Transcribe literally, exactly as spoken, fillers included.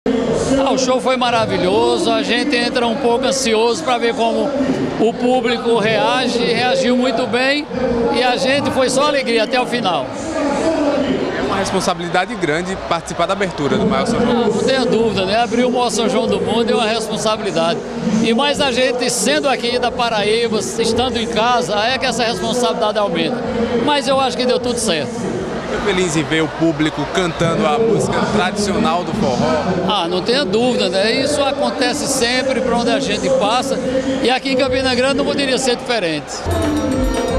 Ah, o show foi maravilhoso, a gente entra um pouco ansioso para ver como o público reage, reagiu muito bem e a gente foi só alegria até o final. É uma responsabilidade grande participar da abertura do maior São João do Mundo. Não tenha dúvida, né? Abrir o maior São João do Mundo é uma responsabilidade. E mais a gente sendo aqui da Paraíba, estando em casa, é que essa responsabilidade aumenta. Mas eu acho que deu tudo certo. Fico feliz em ver o público cantando a música tradicional do forró. Ah, não tenha dúvida, né? Isso acontece sempre por onde a gente passa e aqui em Campina Grande não poderia ser diferente.